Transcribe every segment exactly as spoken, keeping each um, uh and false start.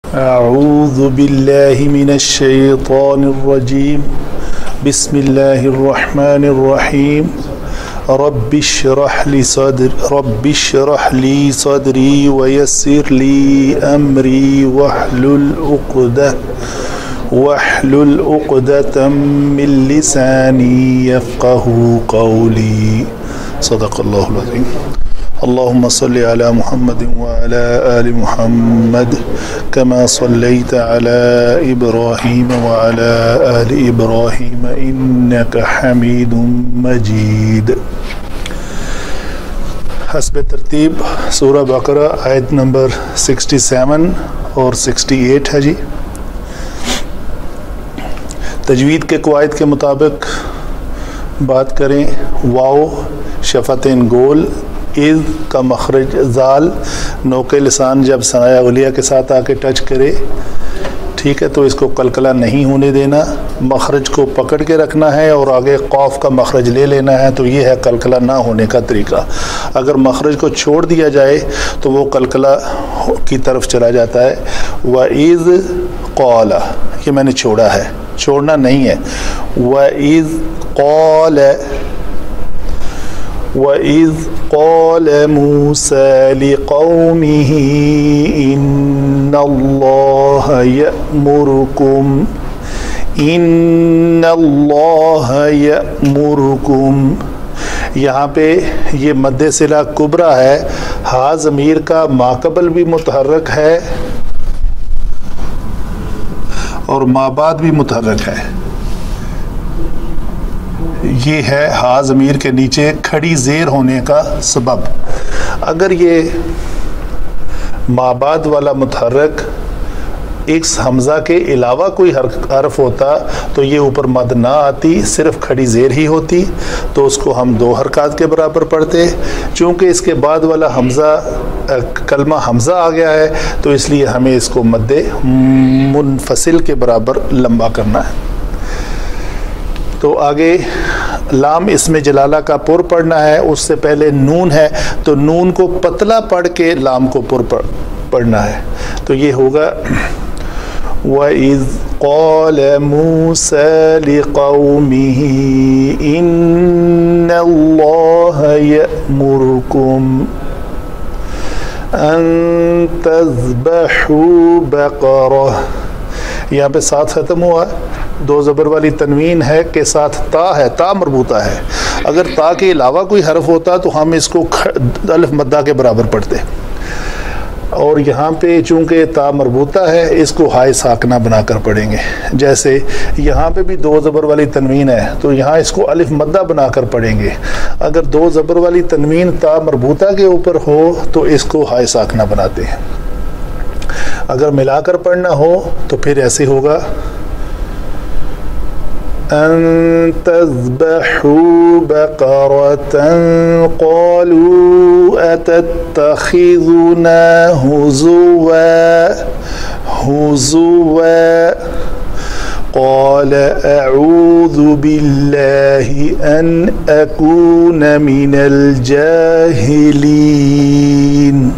اعوذ باللہ من الشیطان الرجیم بسم اللہ الرحمن الرحیم رب اشرح لی صدر رب اشرح لی صدری ویسر لی امری واحلل عقدہ واحلل عقدۃ من لسانی یفقهوا قولی صدق اللہ العظیم. اللهم صل على محمد وعلى آل محمد كما صليت على إبراهيم وعلى آل إبراهيم إنك حميد مجيد. حسب ترتیب سورہ بقرہ آیت نمبر سکسٹی سیون اور سکسٹی ایٹ ہے جی. تجوید کے قواعد کے مطابق بات کریں، واو شفتین گول، اذ کا مخرج زال، نوک لسان جب ثنایا علیہ کے ساتھ آ کے ٹچ کرے، ٹھیک ہے، تو اس کو قلقلہ نہیں ہونے دینا، مخرج کو پکڑ کے رکھنا ہے اور آگے قاف کا مخرج لے لینا ہے، تو یہ ہے قلقلہ نہ ہونے کا طریقہ. اگر مخرج کو چھوڑ دیا جائے تو وہ قلقلہ کی طرف چلا جاتا ہے. وَإِذْ قَالَ، یہ میں نے چھوڑا ہے، چھوڑنا نہیں ہے. وَإِذْ قَالَ وَإِذْ قَالَ مُوسَى لِقَوْمِهِ إِنَّ اللَّهَ يَأْمُرُكُمْ إِنَّ اللَّهَ يَأْمُرُكُمْ. یہاں پہ یہ مد صلہ کبریٰ ہے، ہا ضمیر کا ماقبل بھی متحرک ہے اور ما بعد بھی متحرک ہے. یہ ہے ہا ضمیر کے نیچے کھڑی زیر ہونے کا سبب. اگر یہ ما بعد والا متحرک ایک حمزہ کے علاوہ کوئی حرف ہوتا تو یہ اوپر مد نہ آتی، صرف کھڑی زیر ہی ہوتی، تو اس کو ہم دو حرکات کے برابر پڑھتے. چونکہ اس کے بعد والا حمزہ کلمہ حمزہ آ گیا ہے تو اس لیے ہمیں اس کو مد منفصل کے برابر لمبا کرنا ہے. تو آگے لام اسم جلالہ کا پر پڑھنا ہے، اس سے پہلے نون ہے تو نون کو پتلا پڑھ کے لام کو پر پڑھنا ہے. تو یہ ہوگا وَإِذْ قَالَ مُوسَى لِقَوْمِهِ إِنَّ اللَّهَ يَأْمُرُكُمْ أَن تَذْبَحُوا بَقَرَةً. یہاں پہ ساتھ ختم ہوا، دو زبر والی تنوین ہے کہ ساتھ تا ہے، تا مربوطہ ہے. اگر تا کے علاوہ کوئی حرف ہوتا تو ہم اس کو الف مدہ کے برابر پڑھتے، اور یہاں پہ چونکہ تا مربوطہ ہے اس کو ہائے ساکنہ بنا کر پڑھیں گے. جیسے یہاں پہ بھی دو زبر والی تنوین ہے تو یہاں اس کو الف مدہ بنا کر پڑھیں گے. اگر دو زبر والی تنوین تا مربوطہ کے اوپر ہو تو اس کو ہائے ساکنہ بناتے ہیں. اگر ملا کر پڑھنا ہو تو پھر ایسے ہوگا ان تذبحوا بقرة قالوا اتتخذنا هزوا هزوا قال اعوذ بالله ان اكون من الجاهلين.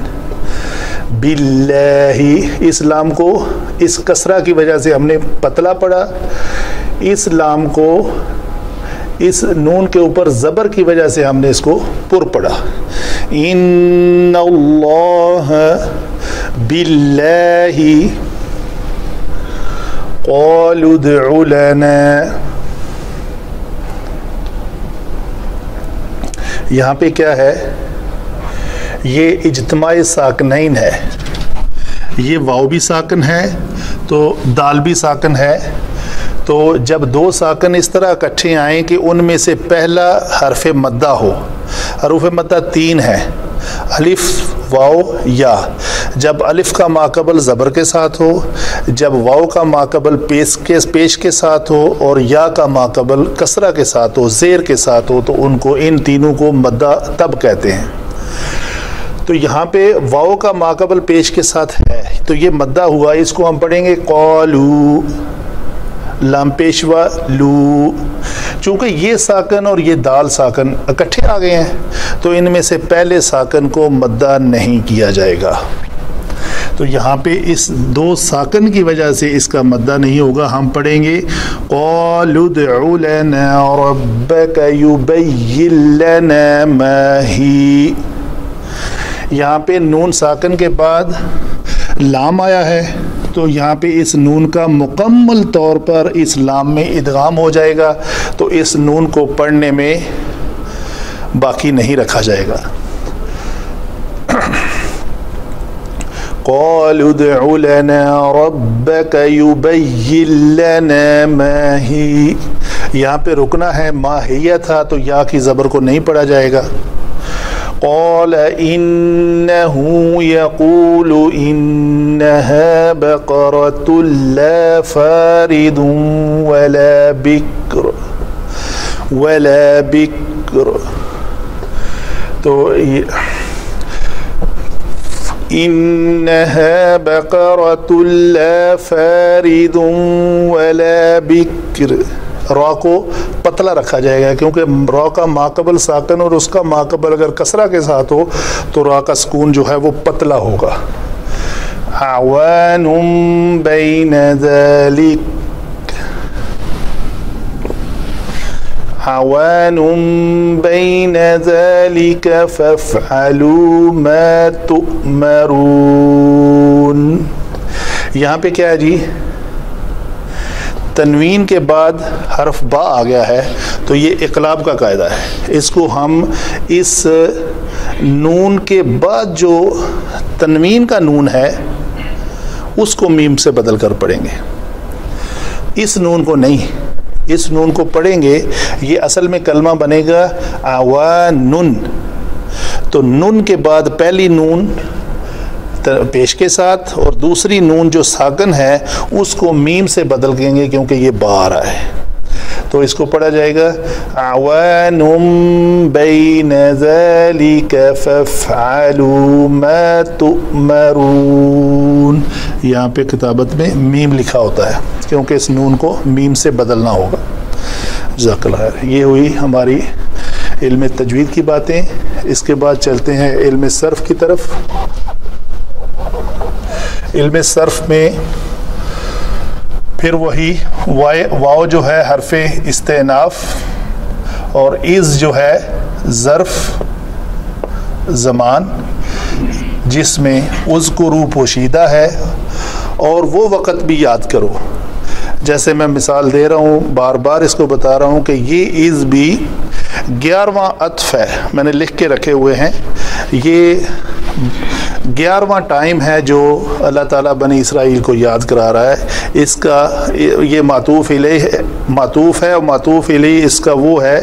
باللہ، اس لام کو اس کسرہ کی وجہ سے ہم نے پتلا پڑھا، اس لام کو اس نون کے اوپر زبر کی وجہ سے ہم نے اس کو پر پڑھا. ان اللہ باللہ قالوا ادع لنا. یہاں پہ کیا ہے، یہ اجتماع ساکنین ہے، یہ واو بھی ساکن ہے تو دال بھی ساکن ہے. تو جب دو ساکن اس طرح اکٹھے آئیں کہ ان میں سے پہلا حرف مدہ ہو، حروف مدہ تین ہے، الف واو یا. جب الف کا ماقبل زبر کے ساتھ ہو، جب واو کا ماقبل پیش کے پیش کے ساتھ ہو، اور یا کا ماقبل کسرہ کے ساتھ ہو، زیر کے ساتھ ہو، تو ان کو ان تینوں کو مدہ تب کہتے ہیں. تو یہاں پہ واو کا ماقبل پیش کے ساتھ ہے تو یہ مدہ ہوا، اس کو ہم پڑھیں گے قالو، لام پیشوا لو. چونکہ یہ ساکن اور یہ دال ساکن اکٹھے آ گئے ہیں تو ان میں سے پہلے ساکن کو مدہ نہیں کیا جائے گا. تو یہاں پہ اس دو ساکن کی وجہ سے اس کا مدہ نہیں ہوگا. ہم پڑھیں گے قالوا ادع لنا ربك يبين لنا ما هي. یہاں پہ نون ساکن کے بعد لام آیا ہے تو یہاں پہ اس نون کا مکمل طور پر اس لام میں ادغام ہو جائے گا, تو اس نون کو پڑھنے میں باقی نہیں رکھا جائے گا. قالوا ادع لنا ربك يبين لنا ما هي. یہاں پہ رکنا ہے, ماہیہ تھا تو یا کی زبر کو نہیں پڑھا جائے گا. قال إنه يقول إنها بقرة لا فارض ولا بكر ولا بكر. تو إنها بقرة لا فارض ولا بكر. را کو پتلا رکھا جائے گا کیونکہ را کا ماقبل ساکن اور اس کا ماقبل اگر کسرہ کے ساتھ ہو تو را کا سکون جو ہے وہ پتلا ہوگا. عوان بین ذلک عوان بین ذلک فافعلوا ما تؤمرون. یہاں پہ کیا ہے جی, تنوین کے بعد حرف با آ گیا ہے تو یہ اقلاب کا قاعدہ ہے. اس کو ہم اس نون کے بعد جو تنوین کا نون ہے اس کو میم سے بدل کر پڑھیں گے, اس نون کو نہیں. اس نون کو پڑھیں گے, یہ اصل میں کلمہ بنے گا عوانن. تو نون کے بعد پہلی نون پیش کے ساتھ اور دوسری نون جو ساکن ہے اس کو میم سے بدل دیں گے کیونکہ یہ با آ رہا ہے. تو اس کو پڑھا جائے گا عوان بین ذلک فافعلوا ما تؤمرون. یہاں پہ کتابت میں میم لکھا ہوتا ہے کیونکہ اس نون کو میم سے بدلنا ہوگا. جزاک اللہ خیر. یہ ہوئی ہماری علم تجوید کی باتیں. اس کے بعد چلتے ہیں علم صرف کی طرف. علم صرف میں پھر وہی واو جو ہے حرف استئناف اور از جو ہے ظرف زمان جس میں اذکروا پوشیدہ ہے, اور وہ وقت بھی یاد کرو. جیسے میں مثال دے رہا ہوں, بار بار اس کو بتا رہا ہوں کہ یہ از بھی گیارہواں عطف ہے, میں نے لکھ کے رکھے ہوئے ہیں. یہ گیارہواں ٹائم ہے جو اللہ تعالیٰ بنی اسرائیل کو یاد کرا رہا ہے. اس کا یہ معطوف الیہ ہے, معطوف ہے, اور معطوف الیہ اس کا وہ ہے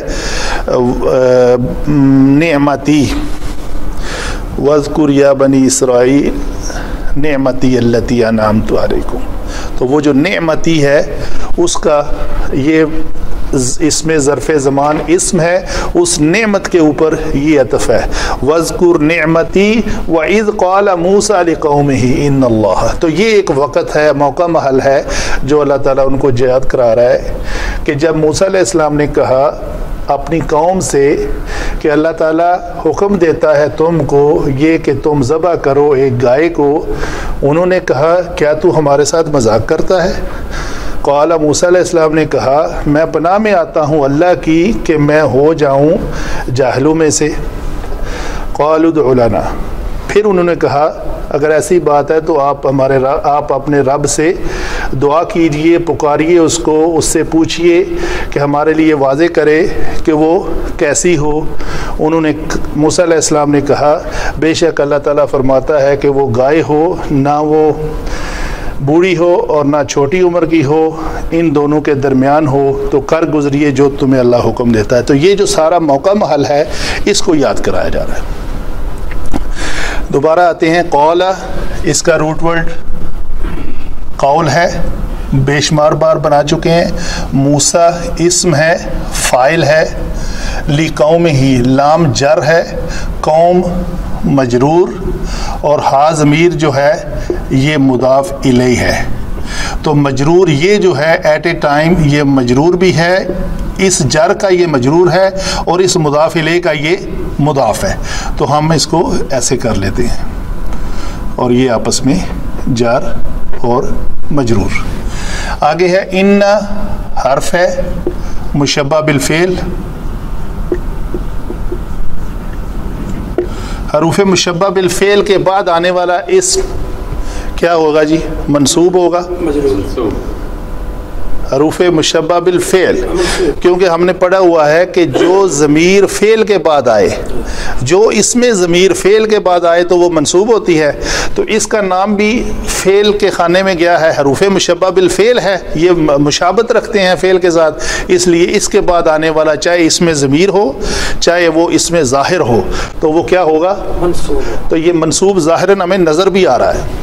نعمتی. وَاذْكُرْ يَا بَنِي إِسْرَائِيلَ نعمتی التی انعمت علیکم. تو وہ جو نعمتی ہے اس کا یہ اس میں ظرف زمان اسم ہے, اس نعمت کے اوپر یہ عطف ہے. وَاذْكُرْ نِعْمَتِي وَإِذْ قَالَ مُوسَىٰ لِقَوْمِهِ إِنَّ اللَّهَ. تو یہ ایک وقت ہے, موقع محل ہے جو اللہ تعالیٰ ان کو یاد کرا رہا ہے کہ جب موسیٰ علیہ السلام نے کہا اپنی قوم سے کہ اللہ تعالیٰ حکم دیتا ہے تم کو یہ کہ تم ذبح کرو ایک گائے کو, انہوں نے کہا کیا تو ہمارے ساتھ مذاق کرتا ہے؟ قال موسیٰ علیہ السلام نے کہا میں پناہ میں آتا ہوں اللہ کی کہ میں ہو جاؤں جاہلوں میں سے. قالوا ادع لنا. پھر انہوں نے کہا اگر ایسی بات ہے تو آپ ہمارے آپ اپنے رب سے دعا کیجئے, پکاریے اس کو, اس سے پوچھئے کہ ہمارے لیے واضح کرے کہ وہ کیسی ہو. انہوں نے موسیٰ علیہ السلام نے کہا بے شک اللہ تعالیٰ فرماتا ہے کہ وہ گائے ہو, نہ وہ بوڑھی ہو اور نہ چھوٹی عمر کی ہو, ان دونوں کے درمیان ہو, تو کر گزریے جو تمہیں اللہ حکم دیتا ہے. تو یہ جو سارا موقع محل ہے اس کو یاد کرایا جا رہا ہے. دوبارہ آتے ہیں قول. اس کا روٹ ورڈ قول ہے, بے شمار بار بنا چکے ہیں. موسیٰ اسم ہے, فاعل ہے. لی قوم ہی لام جر ہے, قوم مجرور, اور ہا ضمیر جو ہے یہ مضاف الیہ ہے. تو مجرور یہ جو ہے ایٹ اے ٹائم یہ مجرور بھی ہے, اس جر کا یہ مجرور ہے, اور اس مضاف الیہ کا یہ مضاف ہے. تو ہم اس کو ایسے کر لیتے ہیں اور یہ آپس میں جار اور مجرور. آگے ہے ان حرف ہے مشبہ بالفعل. حروف مشبہ بالفعل کے بعد آنے والا اسم کیا ہوگا جی؟ منصوب ہوگا. حروف مشبہ بالفعل، کیونکہ ہم نے پڑھا ہوا ہے کہ جو ضمیر فعل کے بعد آئے، جو اس میں ضمیر فعل کے بعد آئے تو وہ منصوب ہوتی ہے. تو اس کا نام بھی فعل کے خانے میں گیا ہے، حروف مشبہ بالفعل ہے. یہ مشابت رکھتے ہیں فعل کے ساتھ، اس لیے اس کے بعد آنے والا چاہے اس میں ضمیر ہو چاہے وہ اس میں ظاہر ہو تو وہ کیا ہوگا؟ منصوب. تو یہ منصوب ظاہراً ہمیں نظر بھی آ رہا ہے.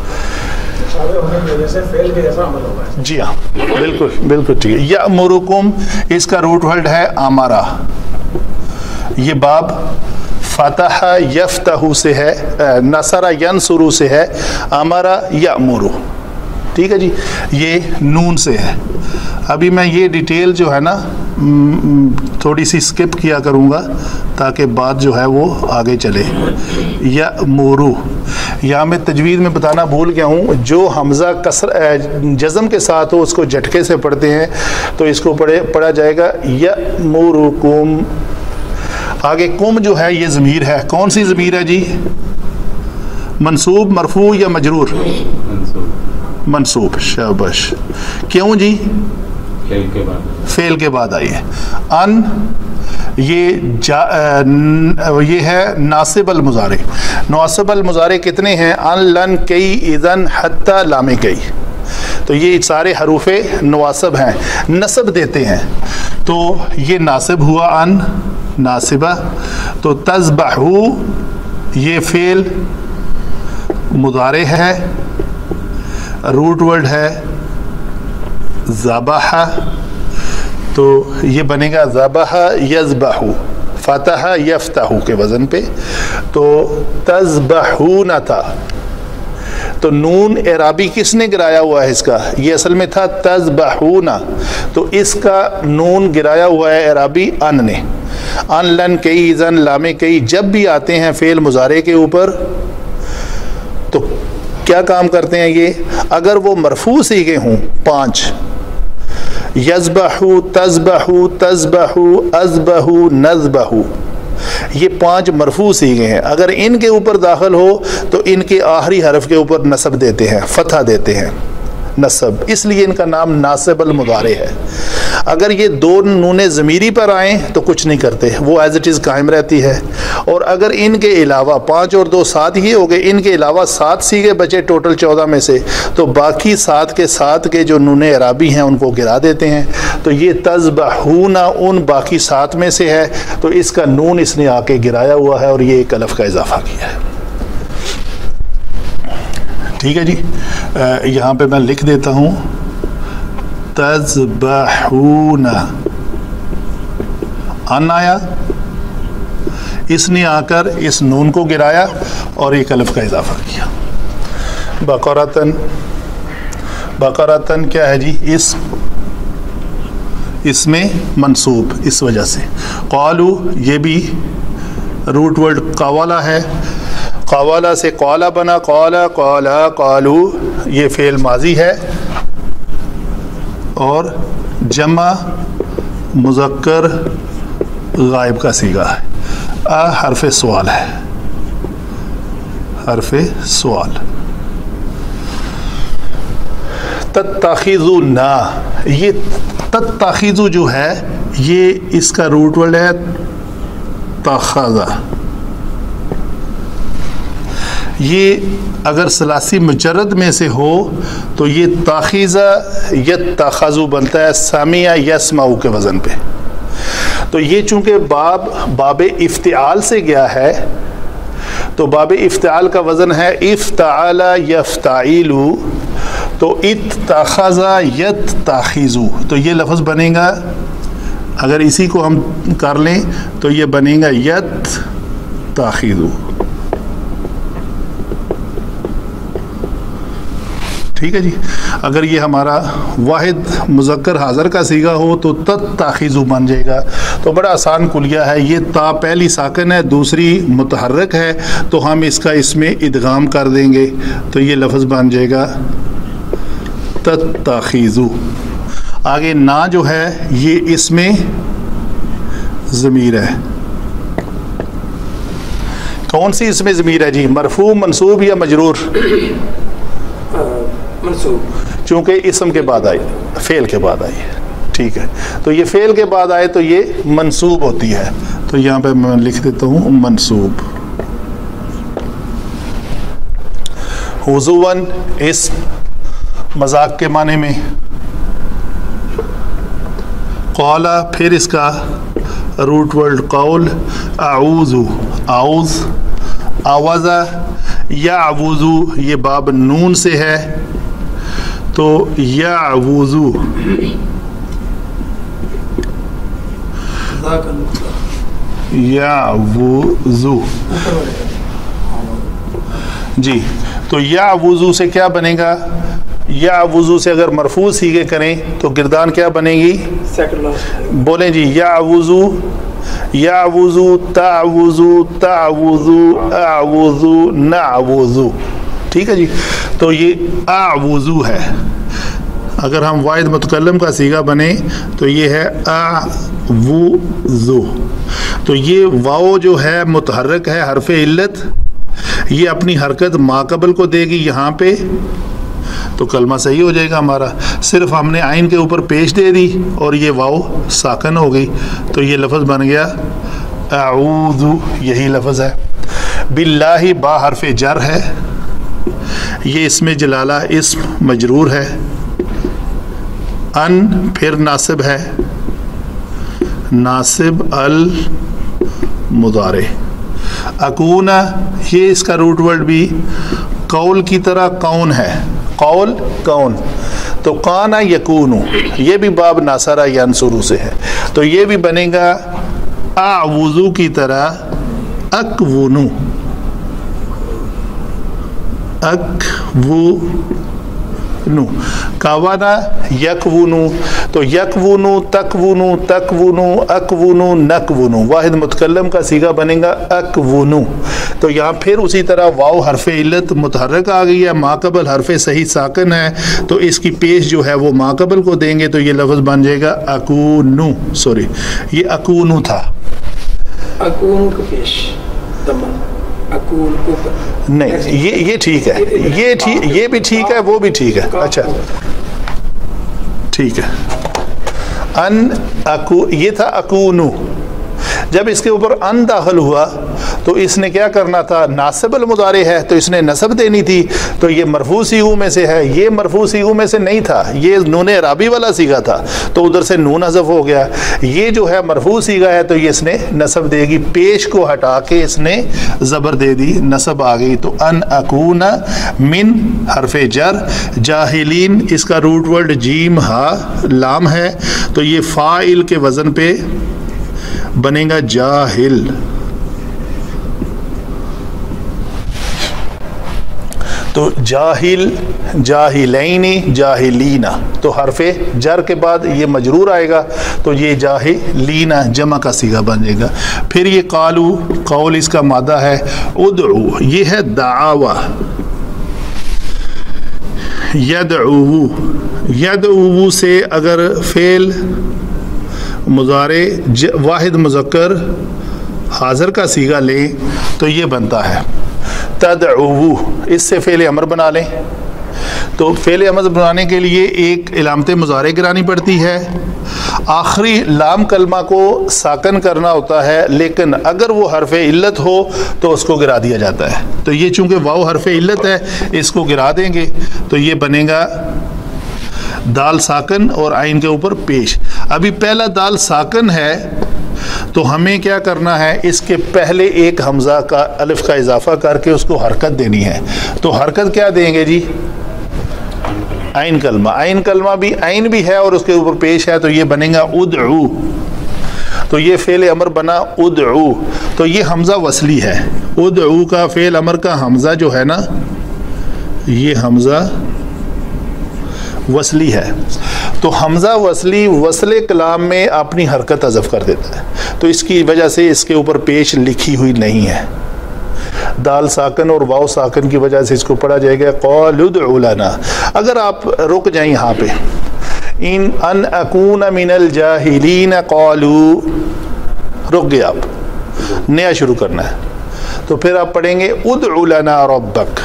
جی ہاں بالکل بالکل ٹھیک ہے. یأمرکم اس کا روٹ ورڈ ہے آمارا. یہ باب فتح یفتح سے ہے، نصر ینصر سے ہے، امرا یأمر. ٹھیک ہے جی. یہ نون سے ہے. ابھی میں یہ ڈیٹیل جو ہے نا تھوڑی سی سکپ کیا کروں گا تاکہ بات جو ہے وہ آگے چلے. یأمر یہاں میں تجوید میں بتانا بھول گیا ہوں، جو حمزہ کسر جزم کے ساتھ ہو اس کو جھٹکے سے پڑھتے ہیں تو اس کو پڑھے پڑھا جائے گا یأمرکم. آگے کم جو ہے یہ ضمیر ہے. کون سی ضمیر ہے جی؟ منصوب، مرفوع یا مجرور؟ منصوب. منصوب. شاباش. کیوں جی؟ فعل کے بعد فعل کے بعد آئی ہے. ان یہ جا یہ ہے ناصب المضارع. ناصب المضارع کتنے ہیں؟ ان، لن، کئی، اذن، حتی، لام کئی. تو یہ سارے حروف نواصب ہیں، نصب دیتے ہیں. تو یہ ناصب ہوا ان، ناصبہ. تو تذبحو یہ فعل مضارع ہے، روٹ ورڈ ہے ذبح. تو یہ بنے گا ذبح یذبح، فتح یفتح کے وزن پہ. تو تذبحون تھا. تو نون اعرابی کس نے گرایا ہوا ہے اس کا؟ یہ اصل میں تھا تذبحون. تو اس کا نون گرایا ہوا ہے اعرابی ان نے. ان، لن، کئی، زن، لام کئی جب بھی آتے ہیں فعل مضارع کے اوپر تو کیا کام کرتے ہیں یہ؟ اگر وہ مرفوع سیغے ہوں پانچ، یذبحو، تذبحو، تذبحو، اذبحو، نذبحو، یہ پانچ مرفوع سیغے ہیں. اگر ان کے اوپر داخل ہو تو ان کے آخری حرف کے اوپر نصب دیتے ہیں، فتحہ دیتے ہیں، نصب. اس لیے ان کا نام ناصب المضارع ہے. اگر یہ دو نون ضمیری پر آئیں تو کچھ نہیں کرتے، وہ ایز اٹ از قائم رہتی ہے. اور اگر ان کے علاوہ پانچ اور دو سات ہی ہو گئے، ان کے علاوہ سات سیغے بچے ٹوٹل چودہ میں سے، تو باقی سات کے ساتھ کے جو نون اعرابی ہیں ان کو گرا دیتے ہیں. تو یہ تذبحون ان باقی سات میں سے ہے، تو اس کا نون اس نے آ کے گرایا ہوا ہے اور یہ ایک الف کا اضافہ کیا ہے. ٹھیک ہے جی. یہاں پہ میں لکھ دیتا ہوں تذبحون. ان آیا، اس نے آ کر اس نون کو گرایا اور ایک الف کا اضافہ کیا. بقرتن. بقرتن کیا ہے جی؟ اس اس میں منصوب اس وجہ سے. قالو یہ بھی روٹ ورڈ قوالا ہے. قوالا سے قالا بنا، قالا، قالا، قالو یہ فعل ماضی ہے اور جمع مذکر غائب کا صیغہ ہے. آ حرف سوال ہے، حرف سوال. تتخذون، یہ تتخذو جو ہے یہ اس کا روٹ ورڈ ہے تخذا. یہ اگر ثلاثی مجرد میں سے ہو تو یہ تاخیزہ یتخذو بنتا ہے سمیع یسمعو کے وزن پہ. تو یہ چونکہ باب باب افتعال سے گیا ہے تو باب افتعال کا وزن ہے افتعال یفتعیلو. تو اتخذ یتخذو، تو یہ لفظ بنے گا، اگر اسی کو ہم کر لیں تو یہ بنے گا یتخذو. ٹھیک ہے جی. اگر یہ ہمارا واحد مذکر حاضر کا صیغہ ہو تو تتخذو بن جائے گا. تو بڑا آسان کلیہ ہے. یہ تا پہلی ساکن ہے, دوسری متحرک ہے, تو ہم اس کا اس میں ادغام کر دیں گے تو یہ لفظ بن جائے گا تتخذو. آگے نا جو ہے یہ اس میں ضمیر ہے. کون سی اس میں ضمیر ہے جی؟ مرفوع, منصوب یا مجرور؟ منصوب, چونکہ اسم کے بعد آئی, فعل کے بعد آئی ہے. ٹھیک ہے, تو یہ فعل کے بعد آئے تو یہ منصوب ہوتی ہے. تو یہاں پہ میں لکھ دیتا ہوں منصوب. حضوً اسم مذاق کے معنی میں. قولا پھر اس کا روٹ ورڈ قول. اعوذ اعوذ. آوازہ یعوذو یہ باب نون سے ہے تو یعوذو. یعوذو جی. تو یعوذو سے کیا بنے گا؟ یعوذو سے اگر مرفوع سیغے کریں تو گردان کیا بنے گی؟ بولیں جی. یعوذو یعوذو تعوذو تعوذو اعوذو نعوذو. ٹھیک ہے جی. تو یہ اعوذو ہے. اگر ہم واحد متکلم کا صیغہ بنے تو یہ ہے اعوذو. تو یہ واو جو ہے متحرک ہے, حرف علت, یہ اپنی حرکت ما قبل کو دے گی یہاں پہ تو کلمہ صحیح ہو جائے گا ہمارا. صرف ہم نے عین کے اوپر پیش دے دی اور یہ واو ساکن ہو گئی تو یہ لفظ بن گیا اعوذ. یہی لفظ ہے. باللہ با حرف جر ہے, یہ اسم جلالہ اسم مجرور ہے. ان پھر ناصب ہے, ناصب المضارع. اکون یہ اس کا روٹ ورڈ بھی قول کی طرح کون ہے. قول کون. تو کانا یکونو یہ بھی باب ناصرہ ینصرو سے ہے تو یہ بھی بنے گا اعوذو کی طرح اکونو. اکونو. کاوانا یکونو تو یکونو تکونو تکونو اکونو نکونو. واحد متکلم کا صیغہ بنے گا اکونو. تو یہاں پھر اسی طرح واو حرف علت متحرک آ گئی ہے, ما قبل حرف صحیح ساکن ہے تو اس کی پیش جو ہے وہ ما قبل کو دیں گے تو یہ لفظ بن جائے گا اکونو. سوری یہ اکونو تھا. اکون کو پیش دمن اکون اوپر نہیں, یہ یہ ٹھیک ہے, یہ ٹھیک, یہ بھی ٹھیک ہے, وہ بھی ٹھیک ہے. اچھا ٹھیک ہے. ان اکو یہ تھا اکونو. جب اس کے اوپر ان داخل ہوا تو اس نے کیا کرنا تھا؟ ناصب المضارع ہے تو اس نے نصب دینی تھی تو یہ مرفوع صیغوں میں سے ہے. یہ مرفوع صیغوں میں سے نہیں تھا, یہ نون اعرابی والا صیغہ تھا تو ادھر سے نون حذف ہو گیا. یہ جو ہے مرفوع صیغہ ہے تو یہ اس نے نصب دے گی, پیش کو ہٹا کے اس نے زبر دے دی, نصب آ گئی. تو ان اکون من حرف جر, جاہلین اس کا روٹ ورڈ جیم ہا لام ہے تو یہ فاعل کے وزن پہ بنے گا جاہل. تو جاہل, جاہلینی, جاہلینا تو حرف جر کے بعد یہ مجرور آئے گا تو یہ جاہلینا جمع کا صیغہ بن جائے گا. پھر یہ قالو, قول اس کا مادہ ہے. ادعو یہ ہے دعاوہ. یدعو, یدعو سے اگر فعل مضارع واحد مذکر حاضر کا صیغہ لیں تو یہ بنتا ہے تدعو. اس سے فعل امر بنا لیں تو فعل امر بنانے کے لیے ایک علامت مضارع گرانی پڑتی ہے, آخری لام کلمہ کو ساکن کرنا ہوتا ہے, لیکن اگر وہ حرف علت ہو تو اس کو گرا دیا جاتا ہے. تو یہ چونکہ واو حرف علت ہے اس کو گرا دیں گے تو یہ بنے گا دال ساکن اور عین کے اوپر پیش. ابھی پہلا دال ساکن ہے تو ہمیں کیا کرنا ہے, اس کے پہلے ایک حمزہ کا الف کا اضافہ کر کے اس کو حرکت دینی ہے. تو حرکت کیا دیں گے جی؟ عین کلمہ. عین کلمہ بھی عین بھی ہے اور اس کے اوپر پیش ہے تو یہ بنے گا ادعو. تو یہ فعل امر بنا ادعو. تو یہ حمزہ وصلی ہے. ادعو کا فعل امر کا حمزہ جو ہے نا, یہ حمزہ وصلی ہے، تو حمزہ وصلی وصل کلام میں اپنی حرکت حذف کر دیتا ہے، تو اس کی وجہ سے اس کے اوپر پیش لکھی ہوئی نہیں ہے. دال ساکن اور واو ساکن کی وجہ سے اس کو پڑھا جائے گا قالوا ادع لنا. اگر آپ رک جائیں یہاں پہ ان ان اکون من الجاہلین قالوا، رک گئے آپ، نیا شروع کرنا ہے، تو پھر آپ پڑھیں گے ادع لنا ربک.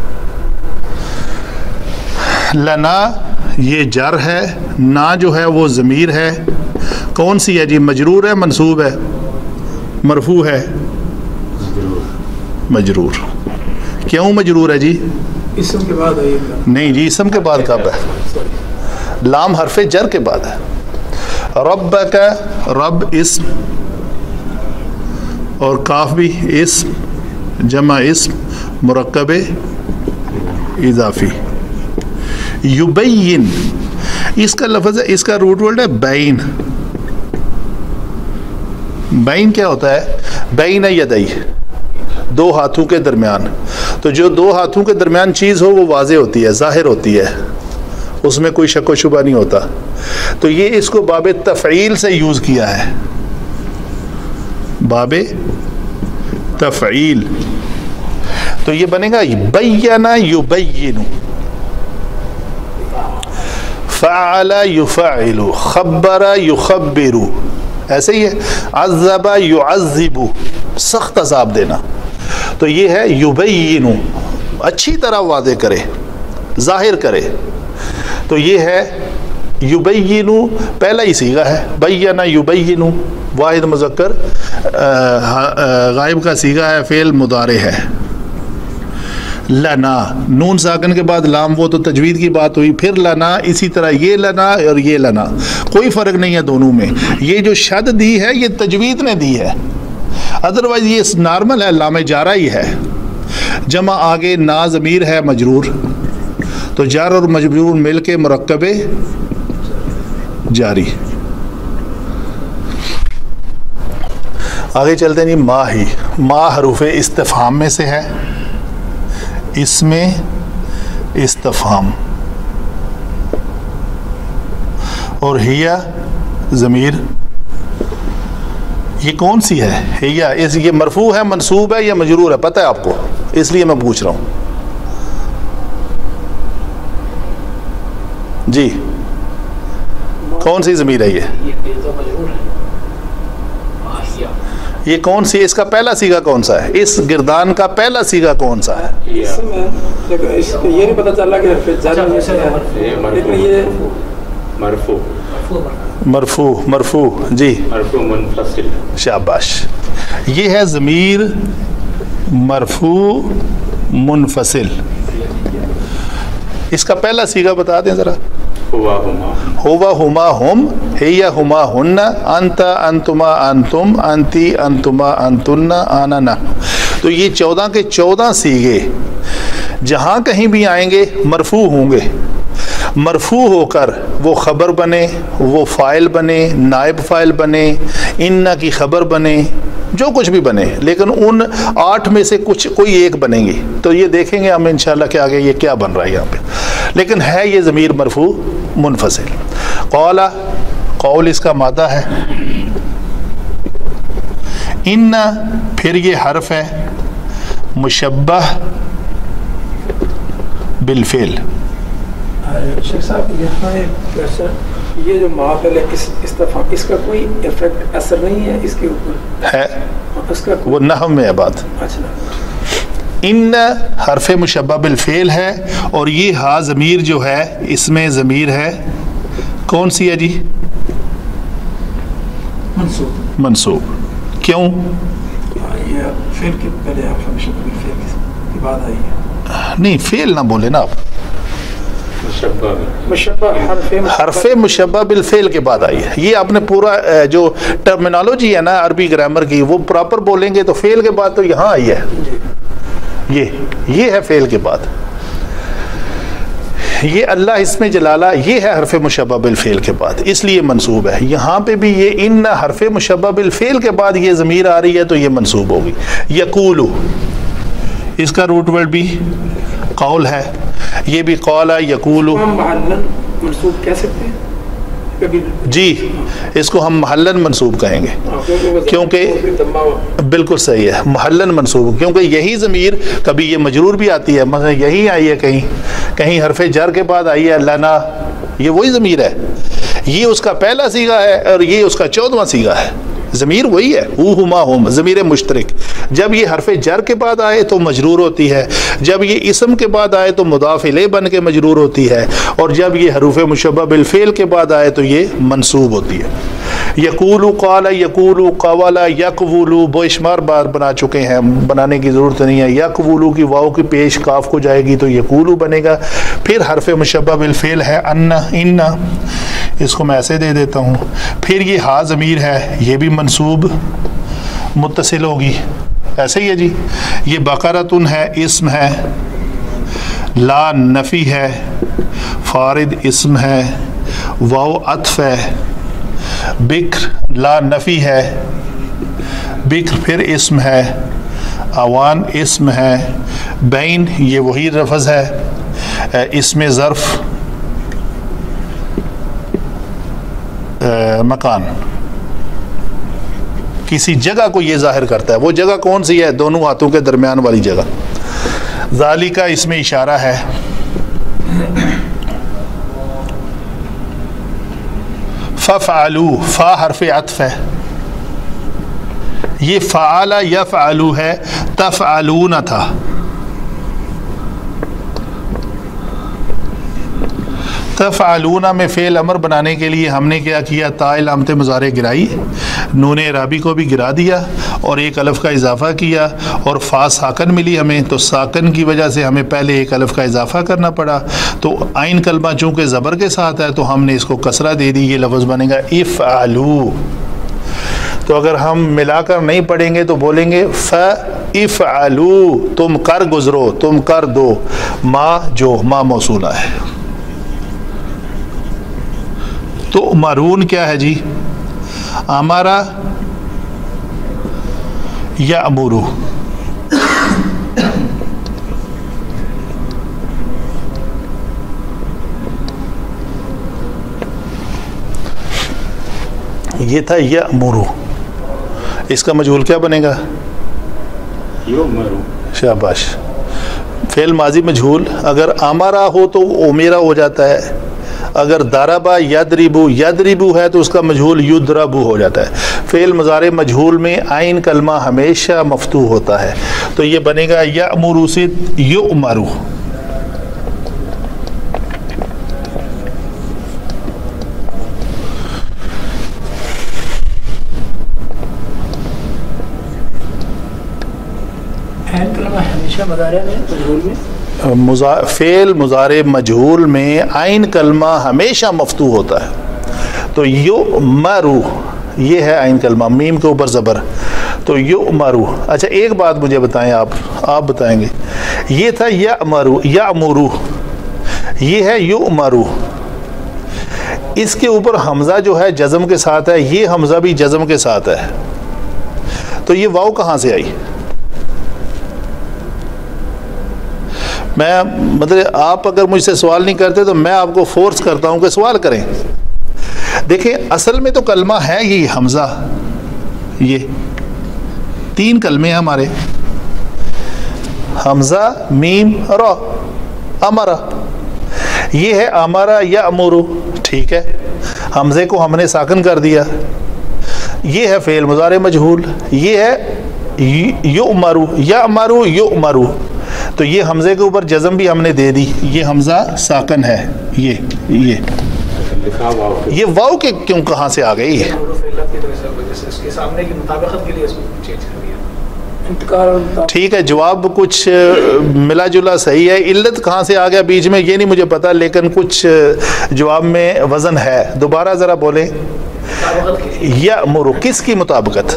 لنا یہ جر ہے، نا جو ہے وہ ضمیر ہے، کون سی ہے جی؟ مجرور ہے منصوب ہے مرفوع ہے؟ مجرور. کیوں مجرور ہے جی؟ اسم کے بعد آئیے گا. نہیں جی، اسم کے بعد کب ہے؟ لام حرف جر کے بعد ہے. ربک، رب اسم اور کاف بھی اسم، جمع اسم مرکب اضافی. یبین، اس کا لفظ ہے، اس کا روٹ ورڈ ہے بین. بین کیا ہوتا ہے؟ بین یدئی، دو ہاتھوں کے درمیان. تو جو دو ہاتھوں کے درمیان چیز ہو وہ واضح ہوتی ہے، ظاہر ہوتی ہے، اس میں کوئی شک و شبہ نہیں ہوتا. تو یہ اس کو باب تفعیل سے یوز کیا ہے، باب تفعیل. تو یہ بنے گا بین یبین، فعل یفعل، خبر یخبر، ایسے ہی ہے. عذب یعذب، سخت عذاب دینا. تو یہ ہے یبین، اچھی طرح واضح کرے، ظاہر کرے. تو یہ ہے یبین، پہلا ہی صیغہ ہے. بین یبین واحد مذکر غائب کا صیغہ ہے، فعل مضارع ہے. لنا، نون ساکن کے بعد لام، وہ تو تجوید کی بات ہوئی. پھر لنا، اسی طرح یہ لنا اور یہ لنا، کوئی فرق نہیں ہے دونوں میں. یہ جو شد دی ہے یہ تجوید نے دی ہے، ادروائز یہ نارمل ہے، لام جارہ ہی ہے. جمع آگے نا ضمیر ہے مجرور، تو جار اور مجرور مل کے مرکب جاری. آگے چلتے ہیں. ما ہی، ما حروف استفہام میں سے ہے، اس میں استفہام، اور ہیا ضمیر. یہ کون سی ہے؟ ہیا، اس یہ مرفوع ہے منصوب ہے یا مجرور ہے؟ پتہ ہے آپ کو، اس لیے میں پوچھ رہا ہوں. جی کون سی ضمیر ہے یہ؟ یہ کون سی؟ اس کا پہلا سیگا کون سا ہے؟ اس گردان کا پہلا سیگا کون سا ہے؟ یہ نہیں پتہ چلا کہ مرفوع مرفوع مرفوع جی مرفوع منفصل. شاباش. یہ ہے ضمیر مرفوع منفصل. اس کا پہلا سیگا بتا دیں ذرا. ہوا ہما، ہوا ہما ہم، ہیا ہما ہن، انت انتما انتم، انتی انتما انتن، آنا نحن. تو یہ چودہ کے چودہ سیگے جہاں کہیں بھی آئیں گے مرفوع ہوں گے. مرفوع ہو کر وہ خبر بنے، وہ فاعل بنے، نائب فاعل بنے، ان کی خبر بنے، جو کچھ بھی بنے، لیکن ان آٹھ میں سے کچھ کوئی ایک بنیں گی. تو یہ دیکھیں گے ہم انشاءاللہ کہ آگے یہ کیا بن رہا ہے یہاں پہ. لیکن ہے یہ ضمیر مرفوع منفصل. قول، قول اس کا مادہ ہے. ان، پھر یہ حرف ہے مشبہ بالفعل. شیخ صاحب یہاں ایک کوشچن، یہ جو معافل ہے اس استفہام، اس کا کوئی افیکٹ اثر نہیں ہے اس کے اوپر؟ ہے، اس کا وہ نحو میں ہے بات. اچھا. ان حرف مشبہ بالفعل ہے، اور یہ ہا ضمیر جو ہے اس میں ضمیر ہے کون سی ہے جی؟ منصوب. منصوب. کیوں؟ یہ فعل کے پہلے حرف مشبہ بالفعل کی بات آئی ہے. نہیں فعل نہ بولے نا آپ، مشبہ مشبہ حرف حرف مشبہ بالفعل کے بعد آئی ہے. یہ آپ نے پورا جو ٹرمینالوجی ہے نا عربی گرامر کی وہ پراپر بولیں گے تو فعل کے بعد تو یہاں آئی ہے. یہ یہ ہے فعل کے بعد. یہ اللہ اس میں جلالہ، یہ ہے حرف مشبہ بالفعل کے بعد، اس لیے منصوب ہے. یہاں پہ بھی یہ ان حرف مشبہ بالفعل کے بعد یہ ضمیر آ رہی ہے تو یہ منصوب ہوگی. یقولو، اس کا روٹ ورڈ بھی قول ہے. یہ بھی قال یقول. ہم محلن منصوب کہہ سکتے ہیں کبھی؟ جی اس کو ہم محلن منصوب کہیں گے کیونکہ بالکل صحیح ہے محلن منصوب، کیونکہ یہی ضمیر کبھی یہ مجرور بھی آتی ہے، مثلا یہی آئی ہے، کہیں کہیں حرف جر کے بعد آئی ہے لنا، یہ وہی ضمیر ہے، یہ اس کا پہلا صیغہ ہے اور یہ اس کا چودواں صیغہ ہے، ضمیر وہی ہے، او ہما ہم ضمیر مشترک. جب یہ حرف جر کے بعد آئے تو مجرور ہوتی ہے، جب یہ اسم کے بعد آئے تو مضاف الیہ بن کے مجرور ہوتی ہے، اور جب یہ حروف مشبہ بالفعل کے بعد آئے تو یہ منصوب ہوتی ہے. یقول قال یقول قول یقول بے شمار بار بنا چکے ہیں، بنانے کی ضرورت نہیں ہے. یقول کی واو کی پیش کاف کو جائے گی تو یقول بنے گا. پھر حرف مشبہ بالفعل ہے ان ان، اس کو میں ایسے دے دیتا ہوں. پھر یہ ہا ضمیر ہے، یہ بھی منصوب متصل ہوگی، ایسے ہی ہے جی. یہ بقرۃ ہے، اسم ہے. لا نفی ہے، فارد اسم ہے. واو عطف ہے. بکر لا نفی ہے، بکر پھر اسم ہے. اوان اسم ہے. بین یہ وہی لفظ ہے، اسم ظرف مکان، کسی جگہ کو یہ ظاہر کرتا ہے. وہ جگہ کون سی ہے؟ دونوں ہاتھوں کے درمیان والی جگہ. ذالکہ اس میں اشارہ ہے. ففعلوا، فا حرف عطف ہے. یہ فعل یفعلوا ہے، تفعلون تھا. تفعلون میں فعل امر بنانے کے لیے ہم نے کیا کیا؟ تا علامت مضارع گرائی، نون اعرابی کو بھی گرا دیا اور ایک الف کا اضافہ کیا، اور فا ساکن ملی ہمیں، تو ساکن کی وجہ سے ہمیں پہلے ایک الف کا اضافہ کرنا پڑا. تو عین کلمہ چونکہ زبر کے ساتھ ہے تو ہم نے اس کو کسرہ دے دی، یہ لفظ بنے گا افعلوا. تو اگر ہم ملا کر نہیں پڑھیں گے تو بولیں گے فافعلوا، تم کر گزرو، تم کر دو. ما جو ما موصولہ ہے. تو مرون کیا ہے جی؟ امارا یا امورو. یہ تھا یا امورو، اس کا مجہول کیا بنے گا؟ شاباش. فعل ماضی مجہول اگر امارا ہو تو امیرا ہو جاتا ہے، اگر داربا یدربو یدربو ہے تو اس کا مجہول یدربو ہو جاتا ہے. فعل مضارع مجہول میں عین کلمہ ہمیشہ مفتوح ہوتا ہے، تو یہ بنے گا یأمرو سے یؤمرو. عین کلمہ ہمیشہ مضارع میں مجہول میں فعل مضارع مجہول میں عین کلمہ ہمیشہ مفتوح ہوتا ہے. تو یؤمرو یہ ہے عین کلمہ، میم کے اوپر زبر، تو یؤمرو. اچھا ایک بات مجھے بتائیں، آپ آپ بتائیں گے. یہ تھا یأمرو یأمرو، یہ ہے یؤمرو. اس کے اوپر حمزہ جو ہے جزم کے ساتھ ہے، یہ حمزہ بھی جزم کے ساتھ ہے، تو یہ واو کہاں سے آئی؟ میں مطلب آپ اگر مجھ سے سوال نہیں کرتے تو میں آپ کو فورس کرتا ہوں کہ سوال کریں. دیکھیں اصل میں تو کلمہ ہے یہ حمزہ، یہ تین کلمے ہیں ہمارے، حمزہ میم را. امرا یہ ہے امرا یا امورو، ٹھیک ہے. حمزے کو ہم نے ساکن کر دیا، یہ ہے فعل مضارع مجہول. یہ ہے یؤمرو یأمرو یؤمرو، تو یہ حمزے کے اوپر جزم بھی ہم نے دے دی، یہ حمزہ ساکن ہے. یہ یہ یہ واو کے کیوں کہاں سے آ گئی؟ ٹھیک ہے، جواب کچھ ملا جلا صحیح ہے. علت کہاں سے آ گیا بیچ میں یہ نہیں مجھے پتا، لیکن کچھ جواب میں وزن ہے. دوبارہ ذرا بولیں. یا مرو کس کی مطابقت؟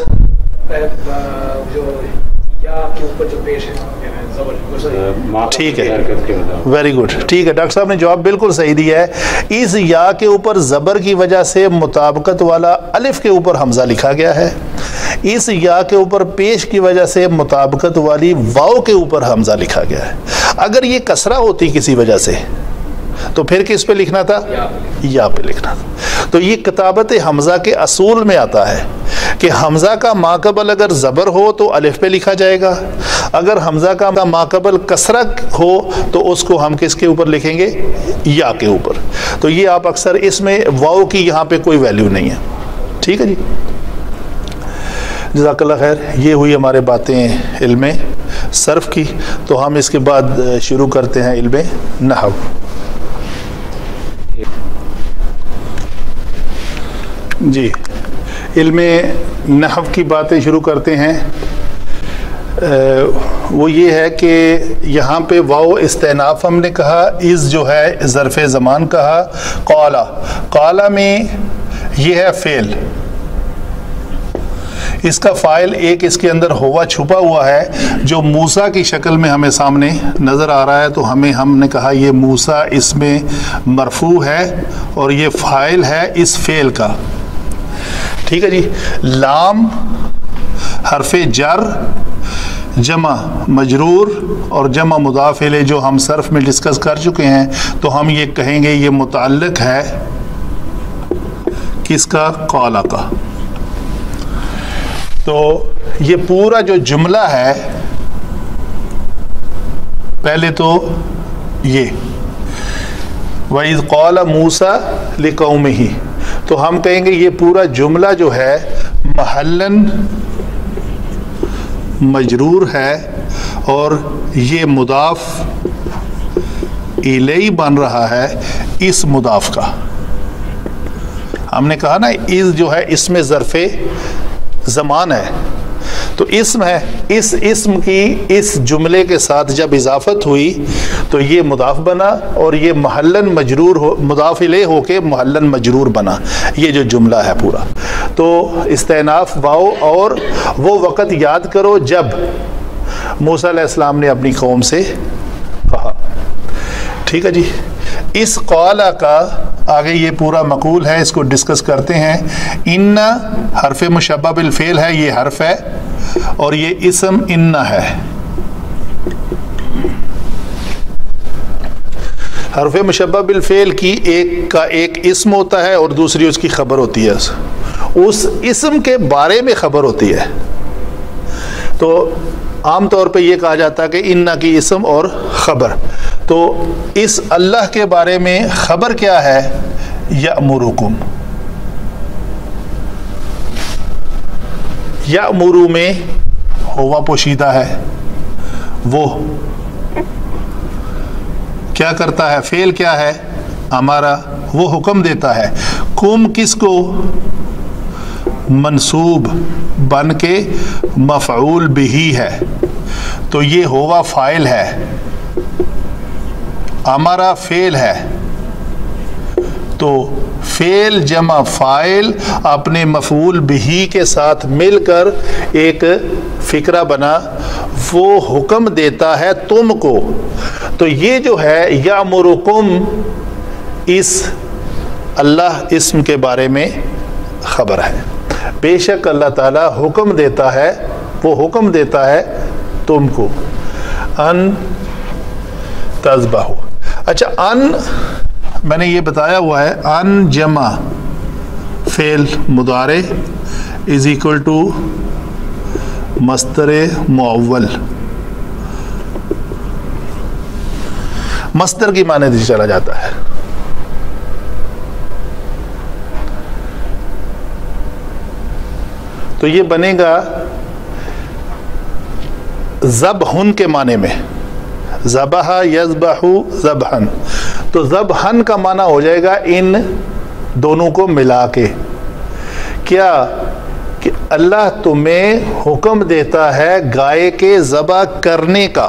ٹھیک ہے، ویری گڈ. ٹھیک ہے، ڈاکٹر صاحب نے جواب بالکل صحیح دیا ہے. اس یا کے اوپر زبر کی وجہ سے مطابقت والا الف کے اوپر حمزہ لکھا گیا ہے، اس یا کے اوپر پیش کی وجہ سے مطابقت والی واو کے اوپر حمزہ لکھا گیا ہے. اگر یہ کسرہ ہوتی کسی وجہ سے تو پھر کس پہ لکھنا تھا؟ یا پہ لکھنا تھا. تو یہ کتابت حمزہ کے اصول میں آتا ہے کہ حمزہ کا ماقبل اگر زبر ہو تو الف پہ لکھا جائے گا، اگر حمزہ کا ماقبل کسرہ ہو تو اس کو ہم کس کے اوپر لکھیں گے؟ یا کے اوپر. تو یہ آپ اکثر اس میں واو کی یہاں پہ کوئی ویلیو نہیں ہے. ٹھیک ہے جی، جزاک اللہ خیر. یہ ہوئی ہمارے باتیں علم صرف کی. تو ہم اس کے بعد شروع کرتے ہیں علم نحو. جی، علم نحو کی باتیں شروع کرتے ہیں. وہ یہ ہے کہ یہاں پہ واو استئناف ہم نے کہا، از جو ہے ظرف زمان کہا، قالا قالا میں یہ ہے فعل، اس کا فاعل ایک اس کے اندر ہوا چھپا ہوا ہے جو موسیٰ کی شکل میں ہمیں سامنے نظر آ رہا ہے. تو ہمیں ہم نے کہا یہ موسیٰ اس میں مرفوع ہے اور یہ فاعل ہے اس فعل کا. ٹھیک ہے جی. لام حرف جر جمع مجرور اور جمع مضاف الیہ جو ہم صرف میں ڈسکس کر چکے ہیں، تو ہم یہ کہیں گے یہ متعلق ہے کس کا؟ قالا کا. تو یہ پورا جو جملہ ہے، پہلے تو یہ وَإِذْ قَالَ مُوسَىٰ لِقَوْمِهِ، تو ہم کہیں گے یہ پورا جملہ جو ہے محلاً مجرور ہے اور یہ مضاف الیہ بن رہا ہے اس مضاف کا. ہم نے کہا نا اس جو ہے اس میں ظرف زمان ہے، تو اسم ہے، اس اسم کی اس جملے کے ساتھ جب اضافت ہوئی تو یہ مضاف بنا اور یہ محلاً مجرور ہو، مضاف الیہ ہو کے محلاً مجرور بنا. یہ جو جملہ ہے پورا، تو استئناف واو. اور وہ وقت یاد کرو جب موسیٰ علیہ السلام نے اپنی قوم سے کہا. ٹھیک ہے جی. اس قالا کا آگے یہ پورا مقول ہے، اس کو ڈسکس کرتے ہیں. ان حرف مشبہ بالفعل ہے، یہ حرف ہے اور یہ اسم ان ہے. حرف مشبہ بالفعل کی ایک کا ایک اسم ہوتا ہے اور دوسری اس کی خبر ہوتی ہے. اس اسم کے بارے میں خبر ہوتی ہے. تو عام طور پہ یہ کہا جاتا ہے کہ ان کی اسم اور خبر. تو اس اللہ کے بارے میں خبر کیا ہے؟ یأمرکم. یأمرو میں ہوا پوشیدہ ہے، وہ کیا کرتا ہے؟ فعل کیا ہے؟ ہمارا، وہ حکم دیتا ہے. کم کس کو؟ منصوب بن کے مفعول بہی ہے، تو یہ ہوا فاعل ہے، ہمارا فعل ہے. تو فعل جمع فاعل اپنے مفعول بہی کے ساتھ مل کر ایک فکرہ بنا، وہ حکم دیتا ہے تم کو. تو یہ جو ہے یامرکم، اس اللہ اسم کے بارے میں خبر ہے. بے شک اللہ تعالیٰ حکم دیتا ہے، وہ حکم دیتا ہے تم کو ان تذبحوا. اچھا، ان میں نے یہ بتایا ہوا ہے، ان جمع فعل مضارع از اکول ٹو مصدر معول. مصدر کی معنی سے چلا جاتا ہے. تو یہ بنے گا ذبحن کے معنی میں، ذبح یذبح ذبحن. تو ذبحن کا معنی ہو جائے گا ان دونوں کو ملا کے. کیا کہ اللہ تمہیں حکم دیتا ہے گائے کے ذبح کرنے کا.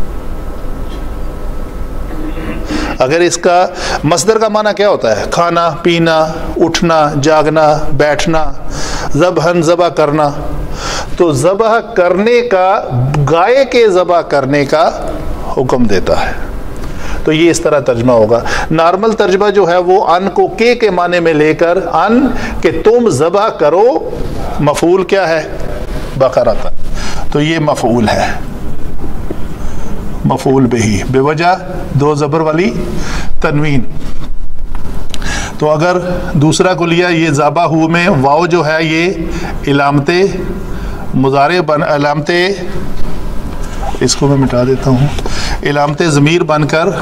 اگر اس کا مصدر کا معنی کیا ہوتا ہے؟ کھانا پینا، اٹھنا جاگنا، بیٹھنا. ذبحن ذبح کرنا، تو ذبح کرنے کا، گائے کے ذبح کرنے کا حکم دیتا ہے. تو یہ اس طرح ترجمہ ہوگا. نارمل ترجمہ جو ہے وہ ان کو کے کے معنی میں لے کر، ان کہ تم ذبح کرو، مفعول کیا ہے؟ بقرۃ. تو یہ مفعول ہے، मफूल बिही, बेवजह दो ज़बर वाली तनवीन। तो अगर दूसरा को लिया, ये ज़बाहू में वाव जो है ये इलामते मुज़ारे बन, इलामते, इसको मैं मिटा देता हूँ, इलामते ज़मीर बनकर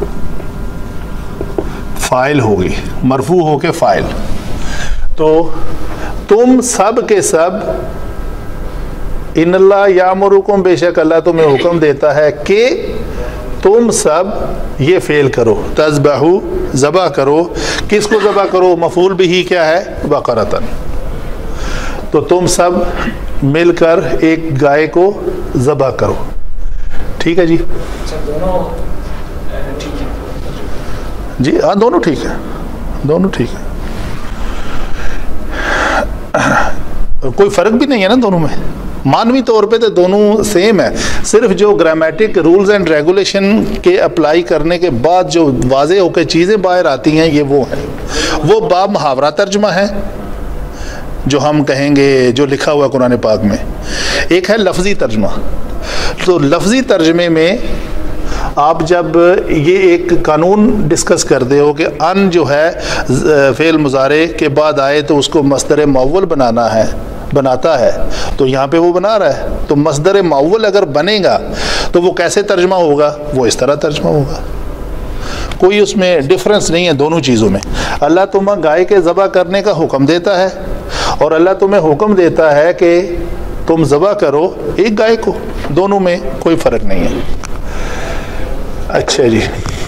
फ़ाइल होगी, मरफू हो के फ़ाइल। तो तुम सब के सब, इन्नल्लाह यामुरुकुम, बेशक अल्लाह तुम्हें हुक्म देता है कि तुम सब ये फेल करो, तज़बहू ज़बा करो। किसको ज़बा करो? मफूल बिही क्या है? बकरतन। तो तुम सब मिलकर एक गाय को ज़बा करो। ठीक है जी, जी हाँ दोनों ठीक है, दोनों ठीक है, कोई फ़र्क भी नहीं है ना दोनों में, मानवी तौर पे तो दोनों सेम है। सिर्फ जो ग्रामेटिक रूल्स एंड रेगुलेशन के अप्लाई करने के बाद जो वाज़े होकर चीज़ें बाहर आती हैं, ये वो है, वो बाब मुहावरा तर्जमा है जो हम कहेंगे, जो लिखा हुआ कुरान पाक में। एक है लफ्ज़ी तर्जमा। तो लफ्ज़ी तर्जमे में आप जब ये एक कानून डिस्कस करते हो कि अन जो है फ़ेल मुज़ारे के बाद आए तो उसको मस्दर मुअव्वल बनाना है, बनाता है, तो यहाँ पे वो बना रहा है। तो मस्दर मुअव्वल अगर बनेगा तो वो कैसे तर्जमा होगा? वो इस तरह तर्जमा होगा, कोई उसमें डिफरेंस नहीं है दोनों चीज़ों में। अल्लाह तुम्हें गाय के ज़बह करने का हुक्म देता है और अल्लाह तुम्हें हुक्म देता है कि तुम ज़बह करो एक गाय को, दोनों में कोई फ़र्क नहीं है। अच्छा जी,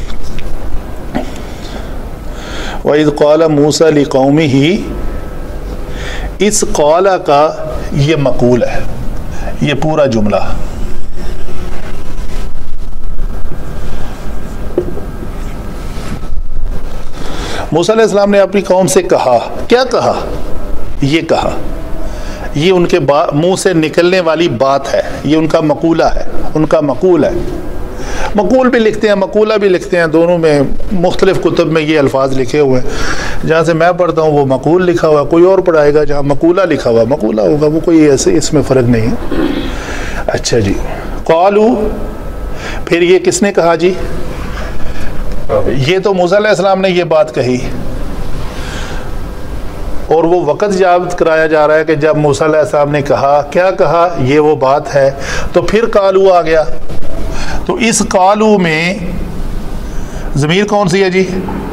वइज़ क़ाल मूसा लिक़ौमिही, इस क़ाला का ये मक़ूल है, ये पूरा जुमला। मूसा अलैहिस्सलाम ने अपनी कौम से कहा, क्या कहा? ये कहा, ये उनके मुंह से निकलने वाली बात है, ये उनका मक़ूला है, उनका मक़ूल है। मक़ूल भी लिखते हैं, मक़ूला भी लिखते हैं, दोनों में मुख्तलिफ़ कुतुब में ये अल्फाज लिखे हुए हैं। जहाँ से मैं पढ़ता हूँ वो मक़ूल लिखा हुआ, कोई और पढ़ाएगा जहाँ मक़ूला लिखा हुआ मक़ूला होगा, वो कोई ऐसे इसमें फ़र्क नहीं है। अच्छा जी, क़ालू, फिर ये किसने कहा जी? ये तो मूसा अलैहिस्सलाम ने ये बात कही और वो वक़्त याद कराया जा रहा है कि जब मूसा अलैहिस्सलाम ने कहा, क्या कहा? ये वो बात है। तो फिर कालू आ गया। तो इस कालू में ज़मीर कौन सी है जी?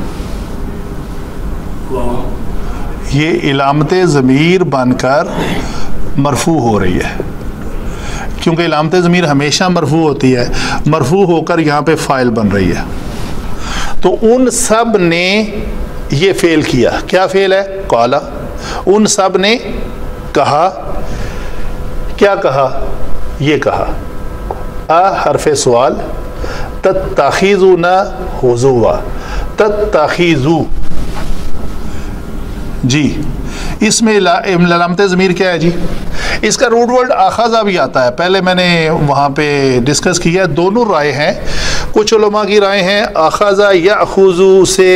ये इलामते ज़मीर बनकर मरफू हो रही है, क्योंकि इलामते ज़मीर हमेशा मरफू होती है, मरफू होकर यहाँ पे फ़ाइल बन रही है। तो उन सब ने ये फेल किया। क्या फेल है? काला। उन सब ने कहा, क्या कहा? ये कहा, आ हरफ सवाल, तत्ताखिज़ू ना हुज़ुवा, तत्ताखिज़ू जी, इसमें लामते ज़मीर क्या है जी? इसका रूट वर्ड आखाज़ा भी आता है, पहले मैंने वहाँ पे डिस्कस किया। दोनों राय हैं, कुछ उलमा की राय हैं आखाज़ा याखुज़ू से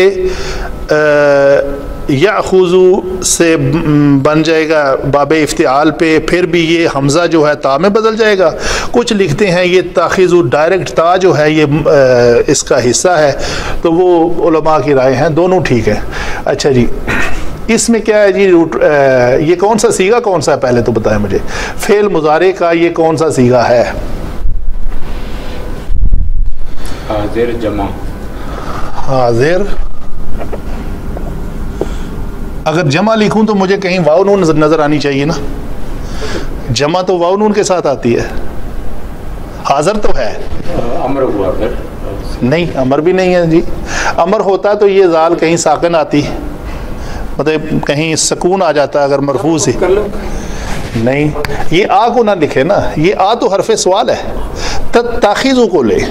याखुज़ू से बन जाएगा बाबे इफ्तिआल पे, फिर भी ये हमज़ा जो है ता में बदल जाएगा। कुछ लिखते हैं ये ताखिज़ू डायरेक्ट ता जो है ये आ, इसका हिस्सा है। तो वो उलमा की राय हैं, दोनों ठीक है। अच्छा जी, इसमें क्या है जी? रूट आ, ये कौन सा सीगा कौन सा है पहले तो बताएं मुझे। फेल मुजारे का ये कौन सा सीगा है? हाजिर जमा। हाजिर, अगर जमा लिखूं तो मुझे कहीं वाव नून नजर आनी चाहिए ना, जमा तो वाव नून के साथ आती है। हाजिर तो है, अमर हुआ फिर नहीं, अमर भी नहीं है जी। अमर होता तो ये जाल कहीं साकिन आती, मतलब कहीं सुकून आ जाता अगर मरफूज ही नहीं। ये आ को ना लिखे ना, ये आ तो हरफ सवाल है, तत्ताखिज़ू को ले,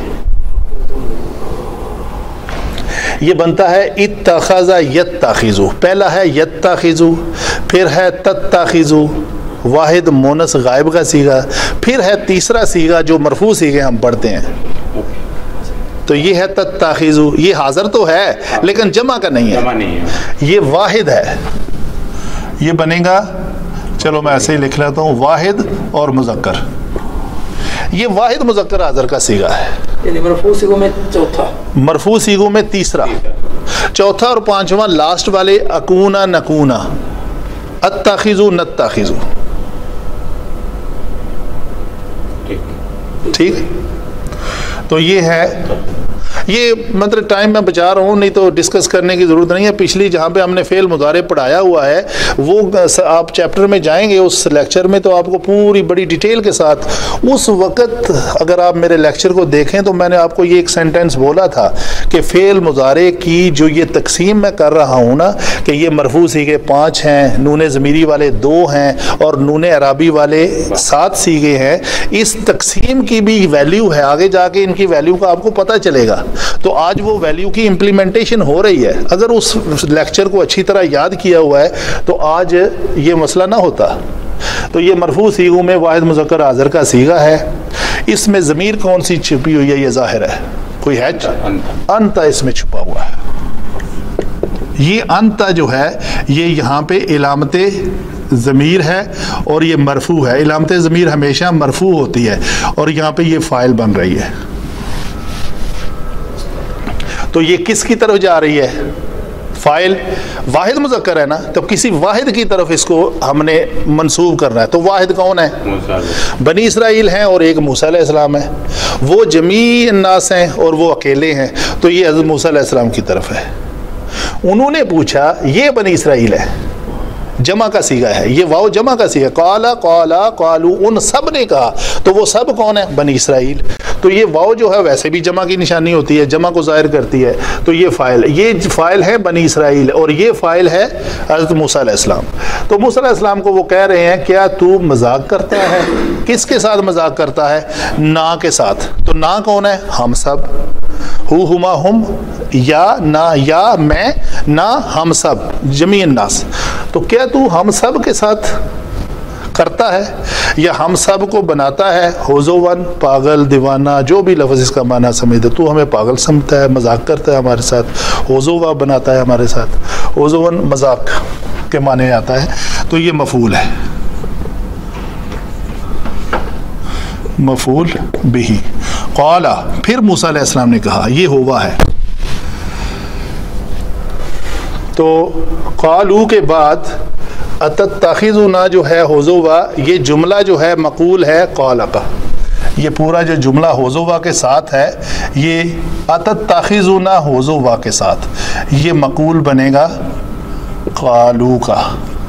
ये बनता है इत्तखज़ा यत्ताखिज़ू। पहला है यत्ताखिज़ू, फिर है तत्ताखिज़ू, वाहिद मोनस गायब का सीगा, फिर है तीसरा सीगा जो मरफू सीगे हम पढ़ते हैं। तो ये है तत्ताखिज़ू, ये हाज़र तो है लेकिन जमा का नहीं है, जमा नहीं है, ये वाहिद है। ये बनेगा, चलो मैं ऐसे ही लिख लेता हूँ, वाहिद और मुज़क्कर। ये वाहिद मुज़क्कर हाज़र का सीगा है। یعنی مرفوع صیغوں میں چوتھا، مرفوع صیغوں میں تیسرا، چوتھا اور پانچواں لاسٹ والے اکونا نکونا، اتخذو نتخذو، ٹھیک. تو یہ ہے، یہ مطلب ٹائم میں بچا رہا ہوں، نہیں تو ڈسکس کرنے کی ضرورت نہیں ہے. پچھلی جہاں پہ ہم نے فعل مضارع پڑھایا ہوا ہے وہ آپ چیپٹر میں جائیں گے اس لیکچر میں تو آپ کو پوری بڑی ڈیٹیل کے ساتھ، اس وقت اگر آپ میرے لیکچر کو دیکھیں تو میں نے آپ کو یہ ایک سینٹنس بولا تھا کہ فعل مضارع کی جو یہ تقسیم میں کر رہا ہوں نا کہ یہ مرفوع سیغے پانچ ہیں، نون ضمیری والے دو ہیں اور نون اعرابی والے سات سیغے ہیں، اس تقسیم کی بھی ویلیو ہے، آگے جا کے ان کی ویلیو کا آپ کو پتہ چلے گا. تو آج وہ ویلیو کی امپلیمنٹیشن ہو رہی ہے. اگر اس لیکچر کو اچھی طرح یاد کیا ہوا ہے تو آج یہ مسئلہ نہ ہوتا. تو یہ مرفوع صیغوں میں واحد مذکر حاضر کا صیغہ ہے. اس میں ضمیر کون سی چھپی ہوئی ہے؟ یہ ظاہر ہے، کوئی ہے انتا اس میں چھپا ہوا ہے. یہ انتا جو ہے یہ یہاں پہ علامت ضمیر ہے اور یہ مرفوع ہے. علامت ضمیر ہمیشہ مرفوع ہوتی ہے اور یہاں پہ یہ فاعل بن رہی ہے. تو یہ کس کی طرف جا رہی ہے؟ فاعل واحد مذکر ہے نا، تو کسی واحد کی طرف اس کو ہم نے منسوب کرنا ہے. تو واحد کون ہے؟ بنی اسرائیل ہیں اور ایک موسیٰ علیہ السلام ہے. وہ جمیع الناس ہیں اور وہ اکیلے ہیں، تو یہ حضرت موسیٰ علیہ السلام کی طرف ہے. انہوں نے پوچھا یہ بنی اسرائیل ہے، جمع کا صیغہ ہے، یہ واو جمع کا صیغہ، قالا قالا قالو، ان سب نے کہا. تو وہ سب کون ہے؟ بنی اسرائیل. تو یہ واو جو ہے ویسے بھی جمع کی نشانی ہوتی ہے، جمع کو ظاہر کرتی ہے. تو یہ فاعل، یہ فاعل ہے بنی اسرائیل اور یہ فاعل ہے حضرت موسیٰ علیہ السلام. تو موسیٰ علیہ السلام کو وہ کہہ رہے ہیں کیا تو مذاق کرتا ہے؟ کس کے ساتھ مذاق کرتا ہے؟ نا کے ساتھ. تو نا کون ہے؟ ہم سب، ہو ہما ہم، یا نا یا میں، نا ہم سب، جمیع الناس. تو کیا تو ہم سب کے ساتھ کرتا ہے یا ہم سب کو بناتا ہے حضوون، پاگل، دیوانہ، جو بھی لفظ اس کا معنی سمجھتے، تو ہمیں پاگل سمجھتا ہے، مذاق کرتا ہے ہمارے ساتھ، حضوا بناتا ہے ہمارے ساتھ. حضوون مذاق کے معنی آتا ہے. تو یہ مفعول ہے، مفعول بہ. قالا، پھر موسیٰ علیہ السلام نے کہا، یہ ہوا ہے. تو قالو کے بعد اتتخذنا جو ہے حضوا، یہ جملہ جو ہے مقول ہے قال کا. یہ پورا جو جملہ حضوا کے ساتھ ہے یہ اتتخذنا حضوا کے ساتھ، یہ مقول بنے گا قالو کا.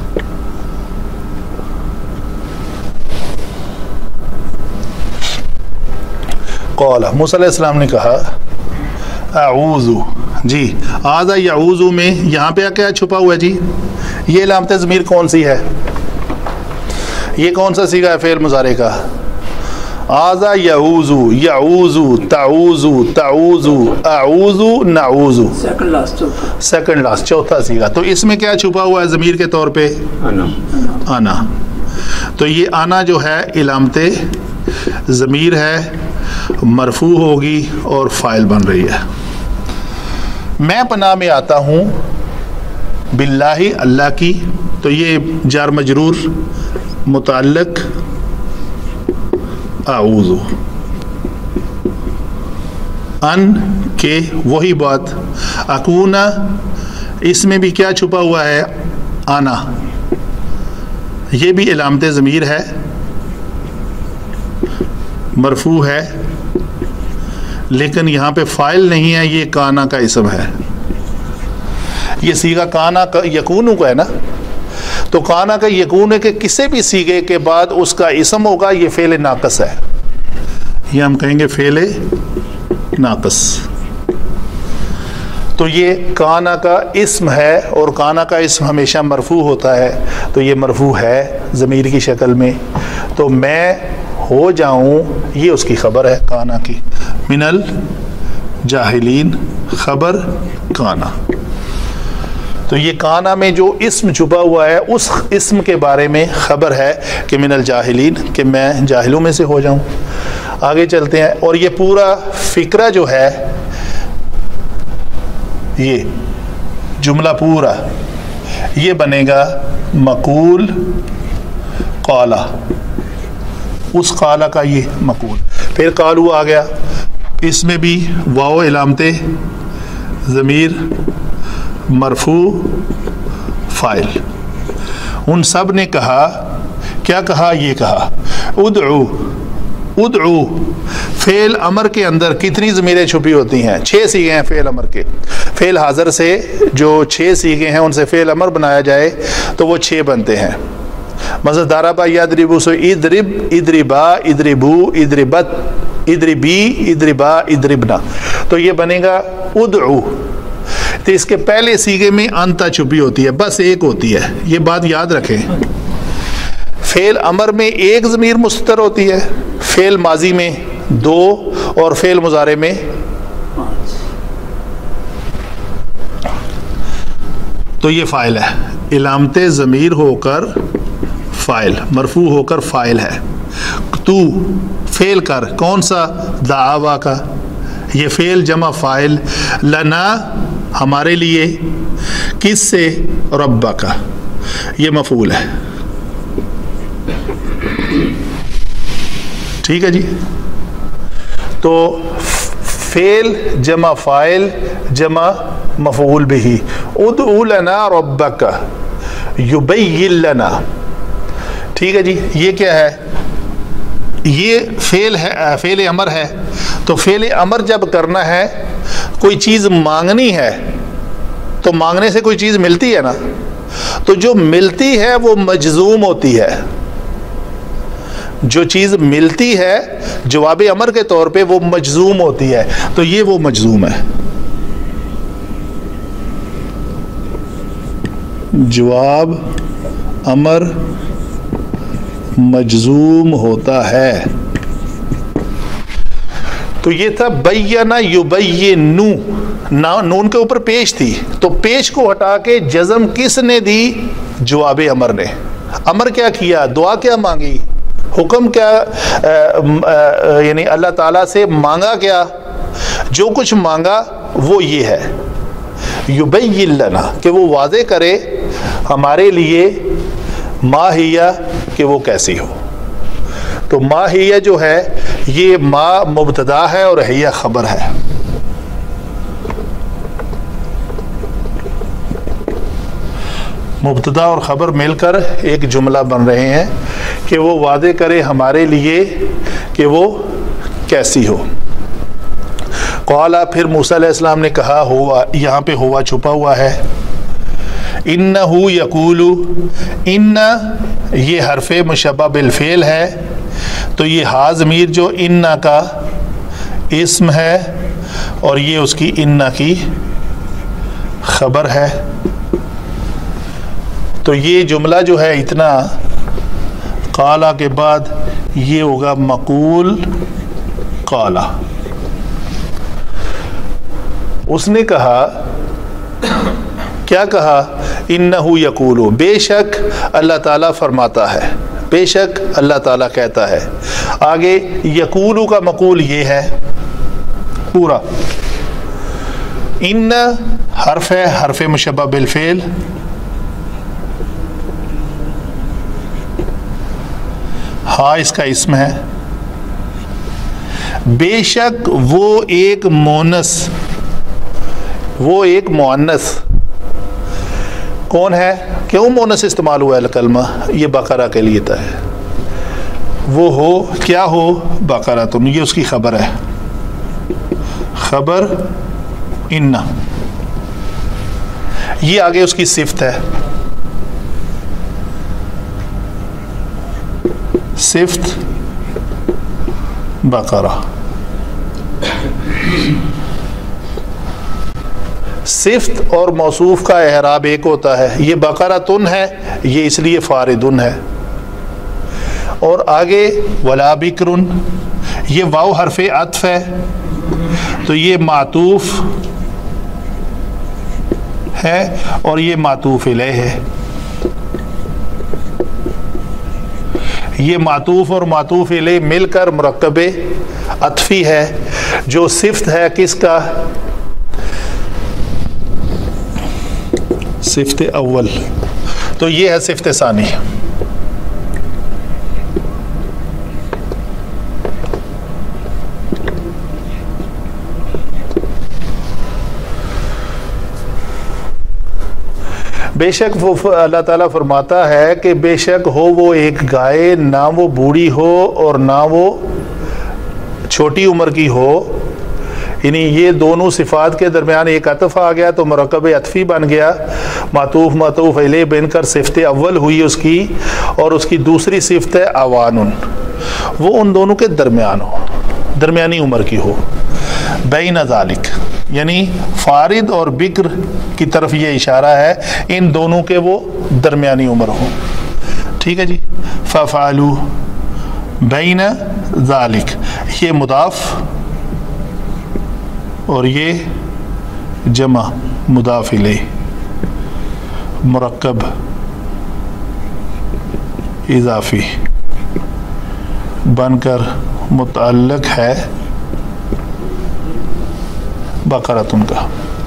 قال، موسیٰ علیہ السلام نے کہا اعوذ، جی آذا یعوذ میں یہاں پہ کیا چھپا ہوا ہے جی؟ یہ علامت ضمیر کون سی ہے؟ یہ کون سا صیغہ ہے فعل مضارع کا؟ آذا یعوذ، یعوذ، تعوذ، تعوذ، اعوذ، نعوذ، سیکنڈ لاسٹ چوتھا، سیکنڈ لاسٹ چوتھا صیغہ. تو اس میں کیا چھپا ہوا ہے ضمیر کے طور پہ؟ انا. انا. تو یہ انا جو ہے علامت ضمیر ہے، مرفوع ہوگی اور فاعل بن رہی ہے. میں پناہ میں آتا ہوں باللہ، اللہ کی. تو یہ جار مجرور متعلق اعوذ، ان کے وہی بات. اکونا، اس میں بھی کیا چھپا ہوا ہے؟ آنا. یہ بھی علامت ضمیر ہے، مرفوع ہے، لیکن یہاں پہ فاعل نہیں ہے، یہ کانا کا اسم ہے. یہ صیغہ کانا کا یکونو کا ہے نا. تو کانا کا یکون کے کسی بھی صیغے کے بعد اس کا اسم ہوگا، یہ فعل ناقص ہے، یہ ہم کہیں گے فعل ناقص. تو یہ کانا کا اسم ہے اور کانا کا اسم ہمیشہ مرفوع ہوتا ہے، تو یہ مرفوع ہے ضمیر کی شکل میں. تو میں ہو جاؤں، یہ اس کی خبر ہے کانا کی. من الجاہلین، خبر کانا. تو یہ کانا میں جو اسم چھپا ہوا ہے اس اسم کے بارے میں خبر ہے کہ من الجاہلین، کہ میں جاہلوں میں سے ہو جاؤں. آگے چلتے ہیں. اور یہ پورا فکرہ جو ہے، یہ جملہ پورا یہ بنے گا مقول قالا، اس قالا کا یہ مقول. پھر قالو آ گیا، اس میں بھی واو علامت ضمیر مرفوع فاعل، ان سب نے کہا کیا کہا؟ یہ کہا ادعو ادعو۔ فعل امر کے اندر کتنی ضمیریں چھپی ہوتی ہیں؟ چھ صیغے ہیں فعل امر کے۔ فعل حاضر سے جو چھ صیغے ہیں ان سے فعل امر بنایا جائے تو وہ چھ بنتے ہیں۔ مثلا ضربا یضربو سے اضرب، اضربا، اضربو، اضربت، اضربی، اضربا، اضربنا، تو یہ بنے گا ادعو۔ تو اس کے پہلے صیغے میں انتا چھپی ہوتی ہے، بس ایک ہوتی ہے، یہ بات یاد رکھیں۔ فعل امر میں ایک ضمیر مستتر ہوتی ہے، فعل ماضی میں دو، اور فعل مضارع میں تو یہ فاعل ہے، علامت ضمیر ہو کر فاعل، مرفوع ہو کر فاعل ہے۔ تو فعل کر، کون سا؟ دعوا کا، یہ فعل جمع فاعل، لنا ہمارے لیے، کس سے؟ ربا کا، یہ مفعول ہے۔ ٹھیک ہے جی، تو فعل جمع فاعل جمع مفعول بہ، ادعو لنا ربک یبین لنا۔ ٹھیک ہے جی، یہ کیا ہے؟ یہ فعل ہے، فعل امر ہے۔ تو فعل امر جب کرنا ہے، کوئی چیز مانگنی ہے تو مانگنے سے کوئی چیز ملتی ہے نا، تو جو ملتی ہے وہ مجزوم ہوتی ہے۔ جو چیز ملتی ہے جواب امر کے طور پہ وہ مجزوم ہوتی ہے، تو یہ وہ مجزوم ہے۔ جواب امر مجزوم ہوتا ہے، تو یہ تھا بینا یبینو، نون کے اوپر پیش تھی، تو پیش کو ہٹا کے جزم کس نے دی؟ جواب امر نے۔ امر کیا کیا؟ دعا کیا مانگی؟ حکم کیا یعنی اللہ تعالیٰ سے مانگا کیا؟ جو کچھ مانگا وہ یہ ہے، یبین لنا، کہ وہ واضح کرے ہمارے لیے، ما ہیا، کہ وہ کیسی ہو۔ تو ما ہیا جو ہے یہ ما مبتدا ہے اور ہیا خبر ہے۔ مبتدا اور خبر مل کر ایک جملہ بن رہے ہیں کہ وہ واضح کرے ہمارے لیے کہ وہ کیسی ہو۔ قالا، پھر موسیٰ علیہ السلام نے کہا، ہوا، یہاں پہ ہوا چھپا ہوا ہے، انہو یقول، ان یہ حرف مشبہ بالفعل ہے، تو یہ ہا ضمیر جو ان کا اسم ہے اور یہ اس کی ان کی خبر ہے، تو یہ جملہ جو ہے اتنا قالا کے بعد یہ ہوگا مقول قالا۔ اس نے کہا، کیا کہا؟ انہو یقولو، بے شک اللہ تعالیٰ فرماتا ہے، بے شک اللہ تعالیٰ کہتا ہے۔ آگے یقولو کا مقول یہ ہے پورا، ان حرف ہے، حرف مشبہ بالفعل، ہاں اس کا اسم ہے، بے شک وہ ایک مونس، وہ ایک مؤنث، کون ہے؟ کیوں مونس استعمال ہوا ہے کلمہ؟ یہ بقرہ کے لیے تھا، وہ ہو، کیا ہو؟ بقرہ، تم، یہ اس کی خبر ہے، خبر ان، یہ آگے اس کی صفت ہے، صفت بقرہ۔ صفت اور موصوف کا اعراب ایک ہوتا ہے، یہ بقرہ تن ہے، یہ اس لیے فاردن ہے، اور آگے ولا بکرن، یہ واو حرف عطف ہے، تو یہ معطوف ہے اور یہ معطوف الیہ ہے، یہ معطوف اور معطوف الیہ مل کر مرکب عطفی ہے، جو صفت ہے کس کا؟ صفت اول، تو یہ ہے صفت ثانی۔ بے شک وہ اللہ تعالیٰ فرماتا ہے کہ بے شک ہو وہ ایک گائے، نہ وہ بوڑھی ہو اور نہ وہ چھوٹی عمر کی ہو، یعنی یہ دونوں صفات کے درمیان ایک عطف آ گیا تو مرکب عطفی بن گیا، معطوف معطوف علیہ بن کر صفت اول ہوئی اس کی، اور اس کی دوسری صفت ہے اوانن، وہ ان دونوں کے درمیان ہو، درمیانی عمر کی ہو، بین ذالک، یعنی فارد اور بکر کی طرف یہ اشارہ ہے، ان دونوں کے وہ درمیانی عمر ہو. ٹھیک ہے جی. ففعلوا بین ذالک، یہ مضاف اور یہ جمع مضاف الیہ مرکب اضافی بن کر متعلق ہے بقرۃن کا.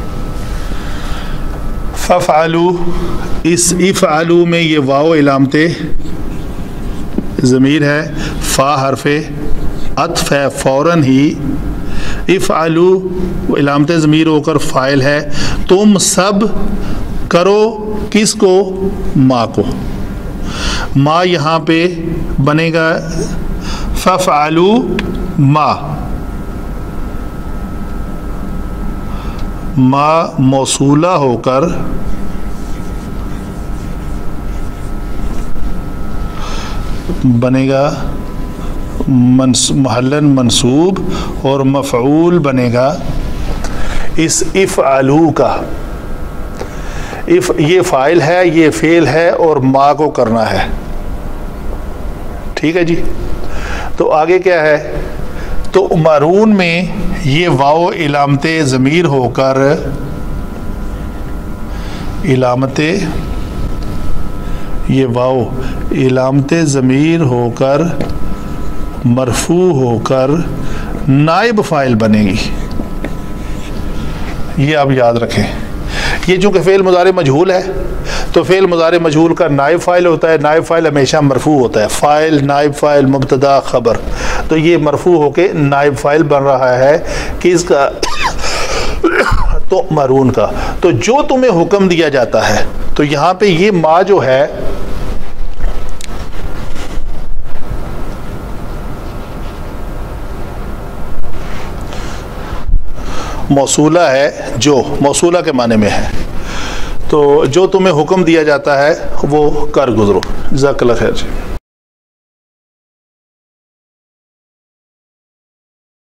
ففعلوا، اس افعلوا میں یہ واو علامت ضمیر ہے، فا حرف عطف ہے فوراً ہی، افعلوا علامت ضمیر ہو کر فاعل ہے، تم سب کرو کس کو؟ ما کو. ما یہاں پہ بنے گا ففعلوا ما، ما موصولہ ہو کر بنے گا محلن منصوب، اور مفعول بنے گا اس افعلوا کا. اف یہ فاعل ہے، یہ فعل ہے، اور ما کو کرنا ہے. ٹھیک ہے جی. تو آگے کیا ہے؟ تو مارون میں یہ واو علامت ضمیر ہو کر علامت یہ واو علامت ضمیر ہو کر مرفوع ہو کر نائب فاعل بنے گی. یہ آپ یاد رکھیں. یہ چونکہ فعل مضارع مجہول ہے تو فعل مضارع مجہول کا نائب فاعل ہوتا ہے، نائب فاعل ہمیشہ مرفوع ہوتا ہے، فاعل نائب فاعل مبتدا خبر، تو یہ مرفوع ہو کے نائب فاعل بن رہا ہے کس کا؟ تو مارون کا. تو جو تمہیں حکم دیا جاتا ہے، تو یہاں پہ یہ ما جو ہے موصولہ ہے، جو موصولہ کے معنی میں ہے، تو جو تمہیں حکم دیا جاتا ہے وہ کر گزرو. جزاک اللہ خیر.